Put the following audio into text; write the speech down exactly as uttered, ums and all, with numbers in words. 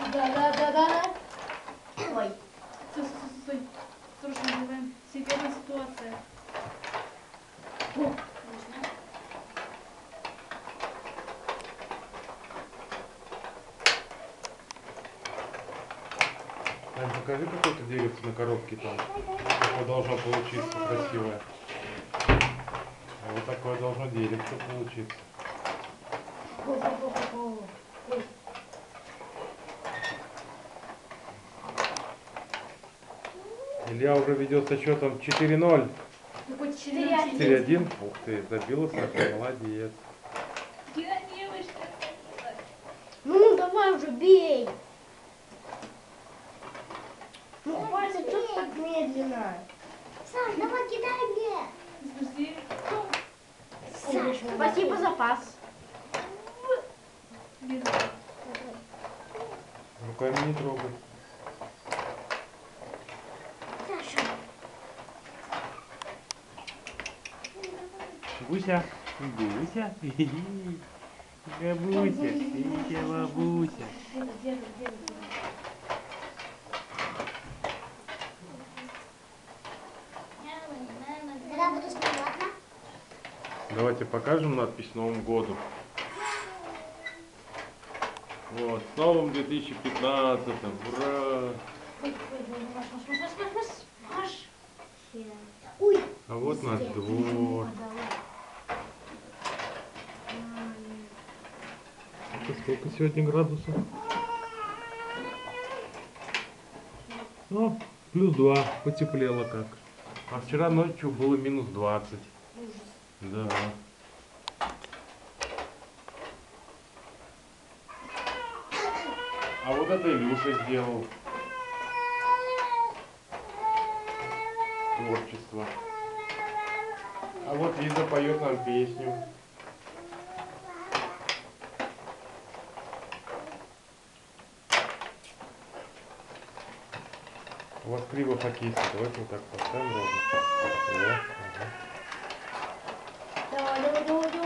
Да, да, да, да. Ой. Стой, стой, стой, стой. Срочно называем. Секретная ситуация. О. Ань, покажи какое-то деревце на коробке там. Какое должно получиться красивое. А вот такое должно деревце получиться. Ой. Илья уже ведет со счетом четыре ноль. Какой четыре четыре один. Ух ты, забила Саша, молодец. Я девочка. Ну, давай уже бей. Ну, хватит, что ты так медленно? Саш, давай кидай мне. Подожди. Саша, спасибо за пас. Без- Руками не трогай. Саша. Буся, Буся, бабуся, Буся, бабуся. Делай, делай, делай. Когда буду смотреть, Давайте покажем надпись Новому году. Вот, с новым две тысячи пятнадцатым, ура! Ой, ой, ой, маш, маш, маш, маш, маш, маш. Ой, А вот наш двор. Это сколько сегодня градусов? Ну, плюс два, потеплело как. А вчера ночью было минус двадцать. Да. А вот это Илюша сделал. Творчество. А вот Лиза поет нам песню. У вас криво хоккеиста. Давайте вот так поставим ровно. О, ага. Давай, давай, давай,